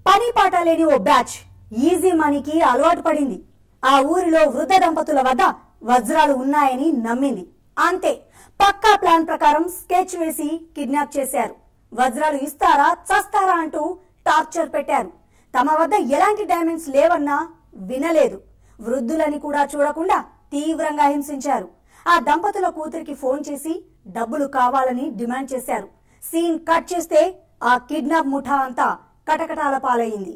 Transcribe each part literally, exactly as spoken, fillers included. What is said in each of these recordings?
పని పాట లేని ఓ బ్యాచ్ ఈజీ మనీకి అలవాటు పడింది. ఆ ఊరిలో వృద్ధ దంపతుల వద్ద వజ్రాలు ఉన్నాయని నమ్మింది. అంతే, పక్కా ప్లాన్ ప్రకారం స్కెచ్ వేసి కిడ్నాప్ చేశారు. వజ్రాలు ఇస్తారా చస్తారా అంటూ టార్చర్ పెట్టారు. తమ వద్ద ఎలాంటి డైమండ్స్ లేవన్నా వినలేదు. వృద్ధులని కూడా చూడకుండా తీవ్రంగా హింసించారు. ఆ దంపతుల కూతురికి ఫోన్ చేసి డబ్బులు కావాలని డిమాండ్ చేశారు. సీన్ కట్ చేస్తే ఆ కిడ్నాప్ ముఠా అంతా కటకటాల పాలయ్యింది.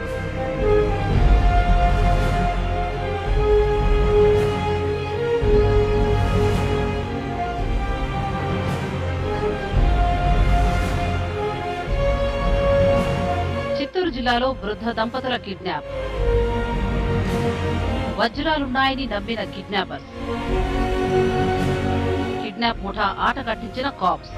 చిత్తూరు జిల్లాలో వృద్ధ దంపతుల కిడ్నాప్. వజ్రాలున్నాయని నమ్మిన కిడ్నాపర్స్. కిడ్నాప్ ముఠా ఆట కట్టించిన కాప్స్.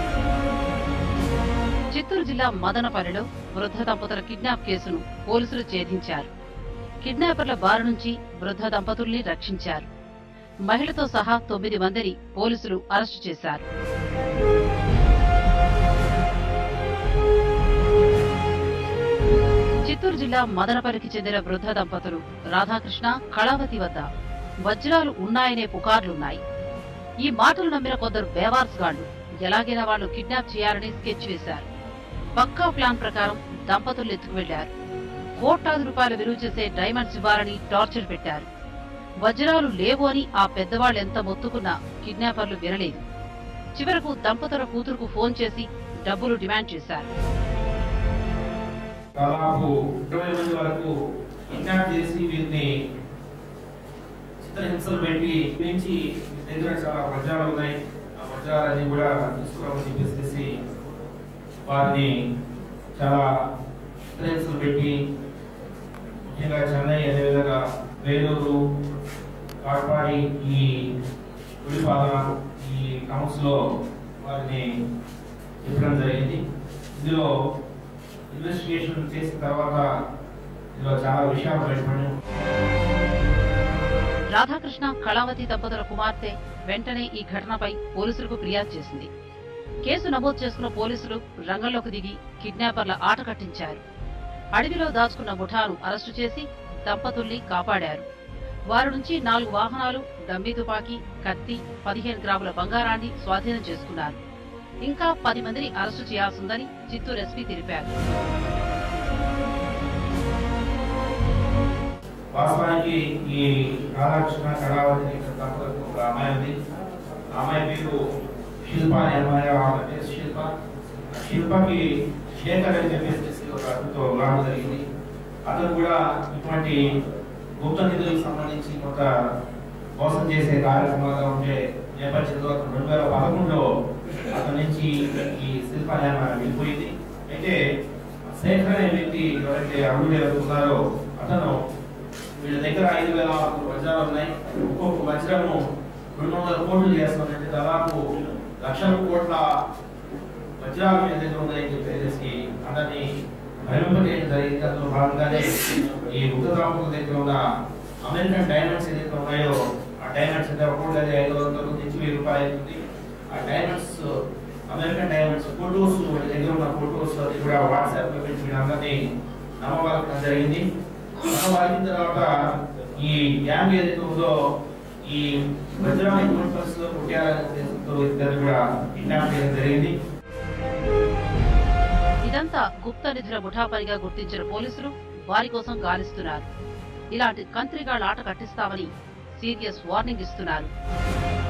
చిత్తూరు జిల్లా మదనపల్లిలో వృద్ధ దంపతుల కిడ్నాప్ కేసును పోలీసులు ఛేదించారు. కిడ్నాపర్ల బారి నుంచి వృద్ధ దంపతుల్ని రక్షించారు. మహిళతో సహా తొమ్మిది మందిని పోలీసులు అరెస్టు చేశారు. చిత్తూరు జిల్లా మదనపల్లికి చెందిన వృద్ధ దంపతులు రాధాకృష్ణ కళావతి వద్ద వజ్రాలు ఉన్నాయనే పుకార్లున్నాయి. ఈ మాటలు నమ్మిన కొందరు బేవార్స్ గాళ్లు ఎలాగైనా వాళ్లు కిడ్నాప్ చేయాలని స్కెచ్ వేశారు. పక్కా ప్లాన్ ప్రకారం దంపతులు ఎత్తుకువెళ్లారు. కోట్లాది రూపాయలు విలువ చేసే డైమండ్స్ ఇవ్వాలని టార్చర్ పెట్టారు. వజ్రాలు లేవు అని ఆ పెద్దవాళ్లు ఎంత మొత్తుకున్నా కిడ్నాపర్లు వినలేదు. చివరకు దంపతుల కూతురుకు ఫోన్ చేసి డబ్బులు డిమాండ్ చేశారు. దాదాపు ఇరవై మంది వరకు కిడ్నాప్ చేసి వీరిని చిత్రహింసలు పెట్టి నుంచి దగ్గర చాలా వజ్రాలు ఉన్నాయి, ఆ వజ్రాలన్నీ కూడా తీసుకురామని చెప్పేసి వారిని చాలా చిత్రహింసలు పెట్టి ముఖ్యంగా చెన్నై అదేవిధంగా వేలూరు కాట్పాడి ఈ ఉడిపాలన ఈ టౌన్స్ లో వారిని చెప్పడం జరిగింది. ఇందులో ఇన్వెస్టిగేషన్ చేసిన తర్వాత ఇందులో చాలా విషయాలు బయటపడి రాధాకృష్ణ కళావతి దంపతుల కుమార్తె వెంటనే ఈ ఘటనపై పోలీసులకు ఫిర్యాదు చేసింది. కేసు నమోదు చేసుకున్న పోలీసులు రంగంలోకి దిగి కిడ్నాపర్ల ఆట కట్టించారు. అడవిలో దాచుకున్న ముఠాను అరెస్టు చేసి దంపతుల్ని కాపాడారు. వారి నుంచి నాలుగు వాహనాలు, డమ్మీ తుపాకీ, కత్తి, పదిహేను గ్రాముల బంగారాన్ని స్వాధీనం చేసుకున్నారు. ఇంకా పది మందిని అరెస్టు చేయాల్సిందని చిత్తూరు ఎస్పీ తెలిపారు. వాస్తవానికి ఈ రాధాకృష్ణ కళావతి దంపతులకు ఒక అమ్మాయి ఉంది. ఆ అమ్మాయి పేరు శిల్ప అనే అమ్మాయి. శిల్ప శిల్పకి శేఖర్ అని చెప్పేసి ఒక అతనితో వివాహం జరిగింది. అతను కూడా ఇటువంటి గుప్త నిధులకు సంబంధించి కొంత మోసం చేసే కార్యక్రమాలుగా ఉండే నేపథ్యంలో అతను రెండు వేల పదకొండులో అతని నుంచి ఈ శిల్ప అనే వెళ్ళిపోయింది. అయితే శేఖర్ అనే వ్యక్తి ఎవరైతే అడుగులు ఎవరున్నారో అతను వీళ్ళ దగ్గర ఐదు వేల వజ్రాలు ఉన్నాయి, ఒక్కొక్క వజ్రము రెండు వందల కోట్లు చేస్తుందంటే దాదాపు లక్షల కోట్ల వజ్రాలు వీళ్ళ దగ్గర ఉన్నాయని చెప్పేసి అందరినీ భయపడేయడం జరిగింది. అందులో భాగంగానే ఈ వృద్ధ దంపతుల దగ్గర ఉన్న అమెరికన్ డైమండ్స్ ఏదైతే ఉన్నాయో ఆ డైమండ్స్ అంటే ఒక్కొక్క ఐదు వందల నుంచి వెయ్యి రూపాయలు అవుతుంది. ఆ డైమండ్స్ అమెరికన్ డైమండ్స్ ఫోటోస్ వీళ్ళ దగ్గర ఉన్న ఫోటోస్ అది కూడా వాట్సాప్ లో పెట్టి వీళ్ళందరినీ నమ్మవలకడం జరిగింది. నమ్మవలిన తర్వాత ఈ గ్యాంగ్ ఏదైతే ఉందో ఈ వజ్రాన్ని ఎటువంటి పరిస్థితుల్లో కొట్టాలనే ఉద్దేశంతో ఇద్దరు కూడా కిడ్నాప్ చేయడం జరిగింది. ఇదంతా గుప్త నిధుల ముఠాపరిగా గుర్తించిన పోలీసులు వారి కోసం గాలిస్తున్నారు. ఇలాంటి కంత్రిగాళ్ల ఆట కట్టిస్తామని సీరియస్ వార్నింగ్ ఇస్తున్నారు.